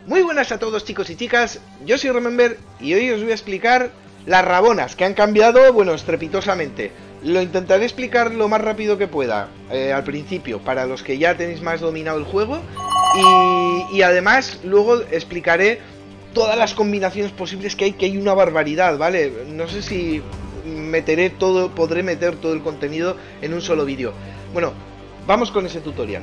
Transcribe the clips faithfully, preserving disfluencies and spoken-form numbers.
Muy buenas a todos, chicos y chicas, yo soy Remember y hoy os voy a explicar las rabonas, que han cambiado, bueno, estrepitosamente. Lo intentaré explicar lo más rápido que pueda, eh, al principio, para los que ya tenéis más dominado el juego. Y, y además, luego explicaré todas las combinaciones posibles que hay, que hay una barbaridad, ¿vale? No sé si meteré todo, podré meter todo el contenido en un solo vídeo. Bueno, vamos con ese tutorial.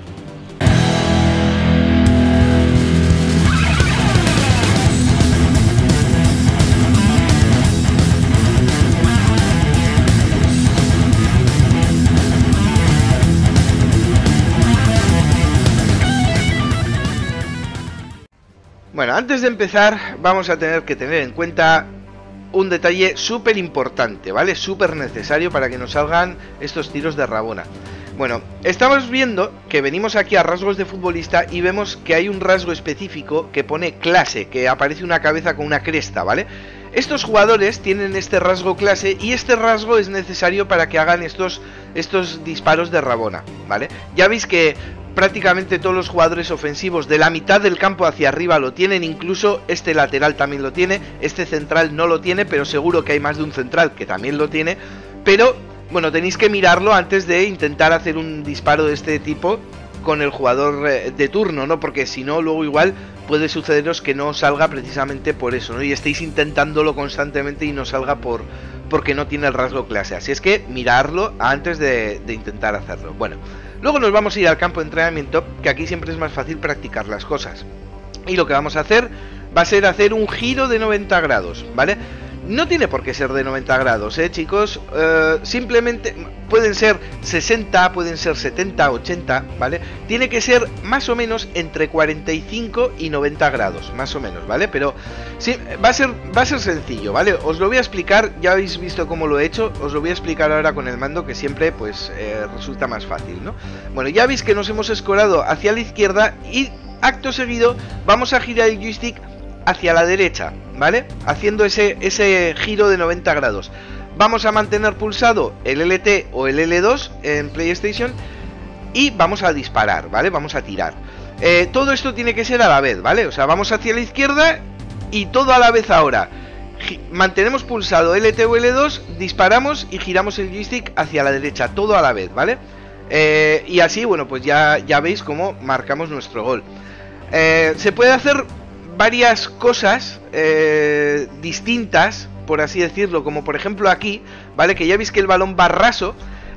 Bueno, antes de empezar vamos a tener que tener en cuenta un detalle súper importante, ¿vale? Súper necesario para que nos salgan estos tiros de rabona. Bueno, estamos viendo que venimos aquí a rasgos de futbolista y vemos que hay un rasgo específico que pone clase, que aparece una cabeza con una cresta, ¿vale? Estos jugadores tienen este rasgo clase y este rasgo es necesario para que hagan estos, estos disparos de rabona, ¿vale? Ya veis que prácticamente todos los jugadores ofensivos de la mitad del campo hacia arriba lo tienen, incluso este lateral también lo tiene, este central no lo tiene, pero seguro que hay más de un central que también lo tiene, pero bueno, tenéis que mirarlo antes de intentar hacer un disparo de este tipo con el jugador de turno, ¿no? Porque si no, luego igual puede sucederos que no salga precisamente por eso, ¿no? Y estéis intentándolo constantemente y no salga por porque no tiene el rasgo clase, así es que mirarlo antes de, de intentar hacerlo. Bueno, luego nos vamos a ir al campo de entrenamiento, que aquí siempre es más fácil practicar las cosas. Y lo que vamos a hacer va a ser hacer un giro de noventa grados, ¿vale? No tiene por qué ser de noventa grados, ¿eh, chicos? Uh, simplemente pueden ser sesenta, pueden ser setenta, ochenta, ¿vale? Tiene que ser más o menos entre cuarenta y cinco y noventa grados, más o menos, ¿vale? Pero sí, va a ser, va a ser sencillo, ¿vale? Os lo voy a explicar, ya habéis visto cómo lo he hecho, os lo voy a explicar ahora con el mando, que siempre, pues, eh, resulta más fácil, ¿no? Bueno, ya veis que nos hemos escorado hacia la izquierda y acto seguido vamos a girar el joystick hacia la derecha, ¿vale? Haciendo ese, ese giro de noventa grados. Vamos a mantener pulsado el L T o el L dos en PlayStation y vamos a disparar, ¿vale? Vamos a tirar. Eh, todo esto tiene que ser a la vez, ¿vale? O sea, vamos hacia la izquierda y todo a la vez ahora. G- mantenemos pulsado L T o L dos, disparamos y giramos el joystick hacia la derecha, todo a la vez, ¿vale? Eh, y así, bueno, pues ya, ya veis cómo marcamos nuestro gol. Eh, se puede hacer varias cosas eh, distintas, por así decirlo, como por ejemplo aquí, ¿vale? Que ya veis que el balón va raso.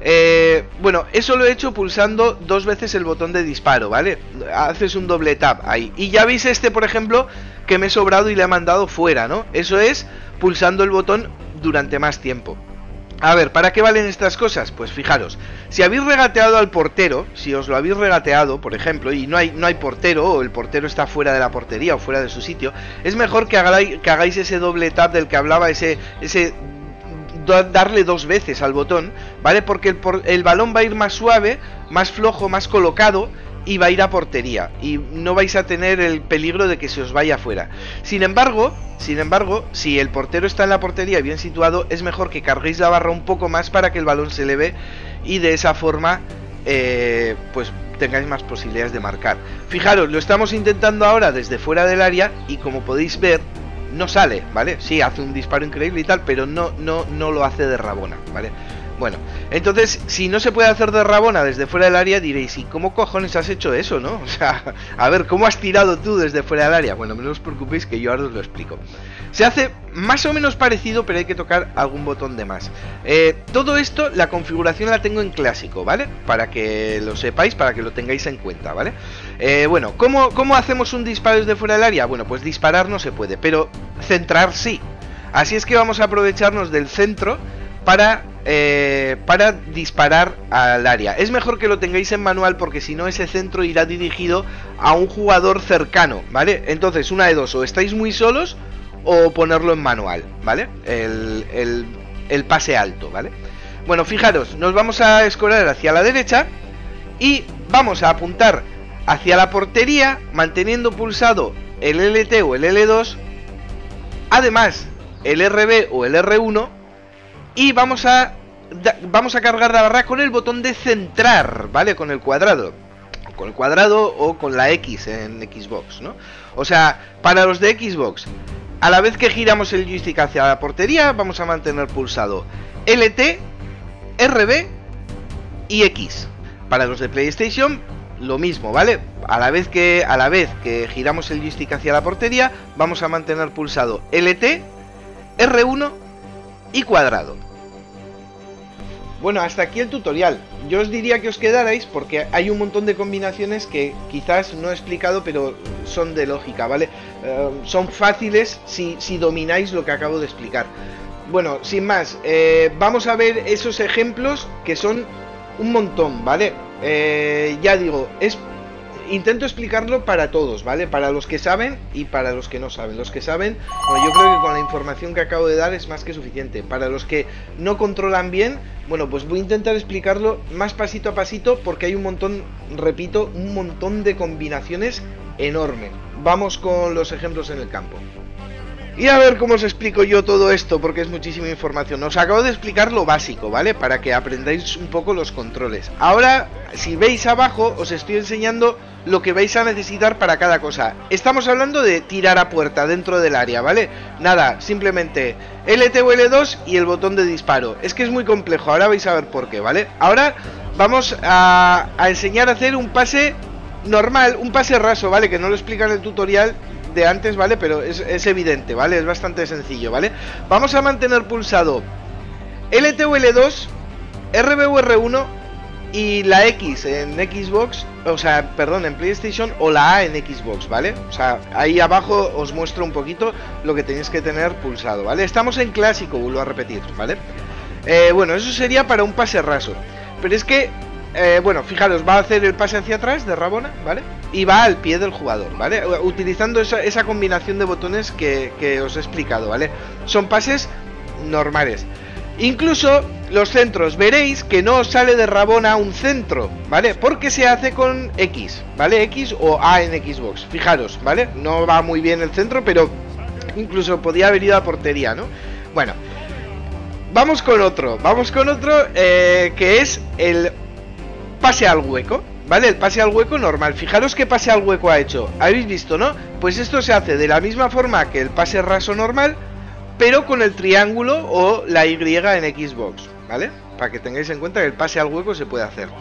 eh, Bueno, eso lo he hecho pulsando dos veces el botón de disparo, ¿vale? Haces un doble tap ahí. Y ya veis este, por ejemplo, que me he sobrado y le he mandado fuera, ¿no? Eso es pulsando el botón durante más tiempo. A ver, ¿para qué valen estas cosas? Pues fijaros, si habéis regateado al portero, si os lo habéis regateado, por ejemplo, y no hay, no hay portero, o el portero está fuera de la portería o fuera de su sitio, es mejor que hagáis, que hagáis ese doble tap del que hablaba, ese, ese darle dos veces al botón, ¿vale? Porque el, por, el balón va a ir más suave, más flojo, más colocado, y va a ir a portería y no vais a tener el peligro de que se os vaya fuera. Sin embargo, sin embargo, si el portero está en la portería bien situado, es mejor que carguéis la barra un poco más para que el balón se eleve y de esa forma eh, pues tengáis más posibilidades de marcar. Fijaros, lo estamos intentando ahora desde fuera del área y como podéis ver no sale, ¿vale? Sí, hace un disparo increíble y tal, pero no, no, no lo hace de rabona, ¿vale? Bueno, entonces, si no se puede hacer de rabona desde fuera del área, diréis, ¿y cómo cojones has hecho eso, no? O sea, a ver, ¿cómo has tirado tú desde fuera del área? Bueno, no os preocupéis que yo ahora os lo explico. Se hace más o menos parecido, pero hay que tocar algún botón de más. Eh, todo esto, la configuración la tengo en clásico, ¿vale? Para que lo sepáis, para que lo tengáis en cuenta, ¿vale? Eh, bueno, ¿cómo, ¿cómo hacemos un disparo desde fuera del área? Bueno, pues disparar no se puede, pero centrar sí. Así es que vamos a aprovecharnos del centro para... Eh, para disparar al área. Es mejor que lo tengáis en manual porque si no ese centro irá dirigido a un jugador cercano, ¿vale? Entonces una de dos, o estáis muy solos o ponerlo en manual, ¿vale? El, el, el pase alto, ¿vale? Bueno, fijaros, nos vamos a escorar hacia la derecha y vamos a apuntar hacia la portería manteniendo pulsado el L T o el L dos, además el R B o el R uno. Y vamos a, vamos a cargar la barra con el botón de centrar, ¿vale? Con el cuadrado. con el cuadrado o con la X en Xbox, ¿no? O sea, para los de Xbox, a la vez que giramos el joystick hacia la portería, vamos a mantener pulsado L T, R B y X. Para los de PlayStation, lo mismo, ¿vale? A la vez que, a la vez que giramos el joystick hacia la portería, vamos a mantener pulsado L T, R uno y cuadrado. Bueno, hasta aquí el tutorial. Yo os diría que os quedarais porque hay un montón de combinaciones que quizás no he explicado, pero son de lógica, ¿vale? Uh, son fáciles si, si domináis lo que acabo de explicar. Bueno, sin más, eh, vamos a ver esos ejemplos que son un montón, ¿vale? Eh, ya digo, es... intento explicarlo para todos, ¿vale? Para los que saben y para los que no saben. Los que saben, bueno, yo creo que con la información que acabo de dar es más que suficiente. Para los que no controlan bien, bueno, pues voy a intentar explicarlo más pasito a pasito porque hay un montón, repito, un montón de combinaciones enormes. Vamos con los ejemplos en el campo. Y a ver cómo os explico yo todo esto, porque es muchísima información. Os acabo de explicar lo básico, ¿vale? Para que aprendáis un poco los controles. Ahora, si veis abajo, os estoy enseñando lo que vais a necesitar para cada cosa. Estamos hablando de tirar a puerta dentro del área, ¿vale? Nada, simplemente L T o L dos y el botón de disparo. Es que es muy complejo, ahora vais a ver por qué, ¿vale? Ahora vamos a, a enseñar a hacer un pase normal, un pase raso, ¿vale? Que no lo explica en el tutorial de antes, ¿vale? Pero es, es evidente, ¿vale? Es bastante sencillo, ¿vale? Vamos a mantener pulsado L T o L dos, R B o R uno y la X en Xbox, o sea, perdón, en PlayStation, o la A en Xbox, ¿vale? O sea, ahí abajo os muestro un poquito lo que tenéis que tener pulsado, ¿vale? Estamos en clásico, vuelvo a repetir, ¿vale? Eh, bueno, eso sería para un pase raso. Pero es que, eh, bueno, fijaros, va a hacer el pase hacia atrás de Rabona, ¿vale? Y va al pie del jugador, ¿vale? Utilizando esa, esa combinación de botones que, que os he explicado, ¿vale? Son pases normales. Incluso los centros, veréis que no os sale de Rabona un centro, ¿vale? Porque se hace con X, ¿vale? X o A en Xbox, fijaros, ¿vale? No va muy bien el centro, pero incluso podía haber ido a portería, ¿no? Bueno, vamos con otro, vamos con otro eh, que es el pase al hueco, ¿vale? El pase al hueco normal. Fijaros qué pase al hueco ha hecho. ¿Habéis visto, no? Pues esto se hace de la misma forma que el pase raso normal, pero con el triángulo o la Y en Xbox, ¿vale? Para que tengáis en cuenta que el pase al hueco se puede hacer.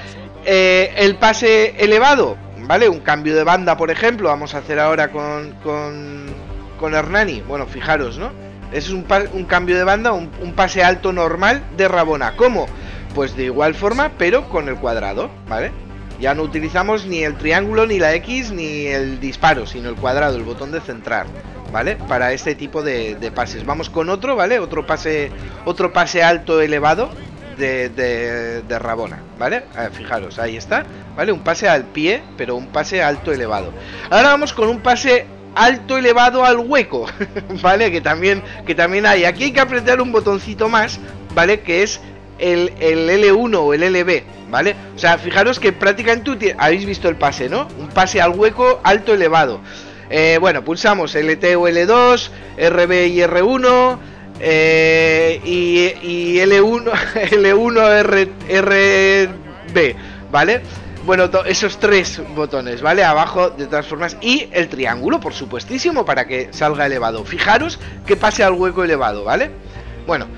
Eh, el pase elevado, ¿vale? Un cambio de banda, por ejemplo, vamos a hacer ahora con, con, con Hernani. Bueno, fijaros, ¿no? Es un, un cambio de banda, un, un pase alto normal de Rabona. ¿Cómo? Pues de igual forma, pero con el cuadrado, ¿vale? Ya no utilizamos ni el triángulo, ni la X, ni el disparo, sino el cuadrado, el botón de centrar, ¿vale? Para este tipo de, de pases. Vamos con otro, ¿vale? Otro pase, otro pase alto elevado de, de, de Rabona, ¿vale? Eh, fijaros, ahí está, ¿vale? Un pase al pie, pero un pase alto elevado. Ahora vamos con un pase alto elevado al hueco, ¿vale? Que también, que también hay. Aquí hay que apretar un botoncito más, ¿vale? Que es el, el L uno o el L B, ¿vale? O sea, fijaros que prácticamente habéis visto el pase, ¿no? Un pase al hueco alto elevado. Eh, bueno, pulsamos L T o L dos, R B y R uno, eh, y, y L uno, L uno, R, R B, ¿vale? Bueno, esos tres botones, ¿vale? Abajo, de todas formas, y el triángulo, por supuestísimo, para que salga elevado. Fijaros que pase al hueco elevado, ¿vale? Bueno,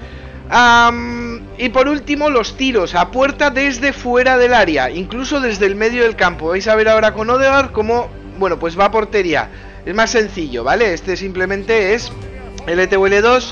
um, y por último, los tiros a puerta desde fuera del área, incluso desde el medio del campo. Vais a ver ahora con Odegaard cómo, bueno, pues va a portería. Es más sencillo, ¿vale? Este simplemente es L T o L dos,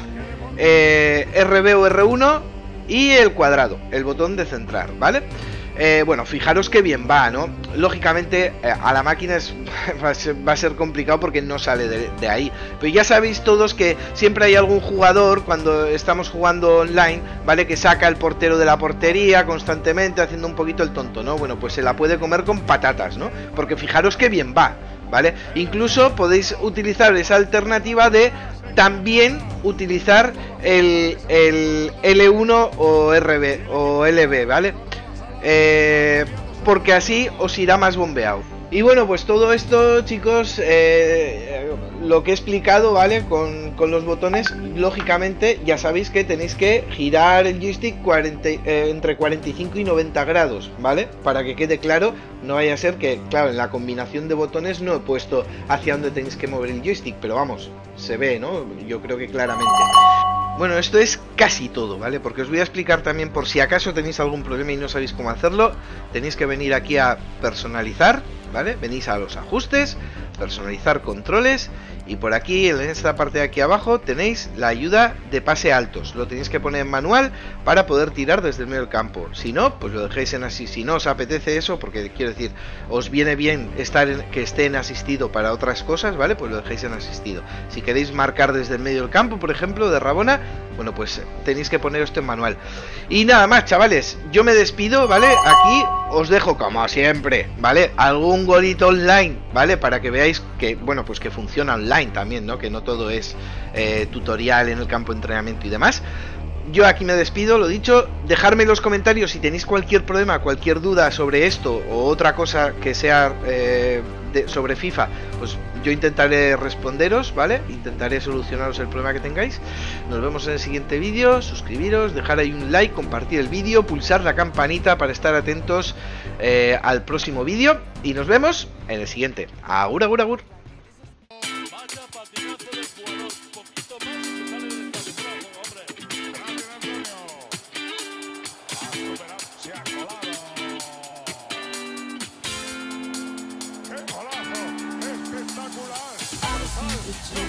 eh, R B o R uno y el cuadrado, el botón de centrar, ¿vale? Eh, bueno, fijaros que bien va, ¿no? Lógicamente eh, a la máquina es, va, a ser, va a ser complicado porque no sale de, de ahí. Pero ya sabéis todos que siempre hay algún jugador cuando estamos jugando online, ¿vale? Que saca el portero de la portería constantemente haciendo un poquito el tonto, ¿no? Bueno, pues se la puede comer con patatas, ¿no? Porque fijaros que bien va, ¿vale? Incluso podéis utilizar esa alternativa de también utilizar el, el L uno o R B o L B, ¿vale? Eh, porque así os irá más bombeado, Y bueno, pues todo esto, chicos, eh, lo que he explicado, ¿vale? Con, con los botones, lógicamente, ya sabéis que tenéis que girar el joystick cuarenta, eh, entre cuarenta y cinco y noventa grados, ¿vale? Para que quede claro, no vaya a ser que, claro, en la combinación de botones no he puesto hacia dónde tenéis que mover el joystick, pero vamos, se ve, ¿no? Yo creo que claramente. Bueno, esto es casi todo, ¿vale? Porque os voy a explicar también, por si acaso tenéis algún problema y no sabéis cómo hacerlo, tenéis que venir aquí a personalizar, ¿vale? Venís a los ajustes, personalizar controles, y por aquí, en esta parte de aquí abajo, tenéis la ayuda de pase altos. Lo tenéis que poner en manual para poder tirar desde el medio del campo. Si no, pues lo dejéis en así. Si no os apetece eso, porque quiero decir, os viene bien estar en, que esté en asistido para otras cosas, ¿vale? Pues lo dejéis en asistido. Si queréis marcar desde el medio del campo, por ejemplo, de Rabona, bueno, pues tenéis que poner esto en manual. Y nada más, chavales, yo me despido, ¿vale? Aquí os dejo, como siempre, ¿vale? Algún golito online, ¿vale? Para que veáis que, bueno, pues que funciona online también, ¿no? Que no todo es eh, tutorial en el campo de entrenamiento y demás. Yo aquí me despido, lo dicho, dejadme en los comentarios si tenéis cualquier problema, cualquier duda sobre esto o otra cosa que sea eh, de, sobre FIFA, pues yo intentaré responderos, ¿vale? Intentaré solucionaros el problema que tengáis. Nos vemos en el siguiente vídeo, suscribiros, dejar ahí un like, compartir el vídeo, pulsar la campanita para estar atentos eh, al próximo vídeo y nos vemos en el siguiente. Agur, agur, agur. ¡Qué golazo! ¡Espectacular!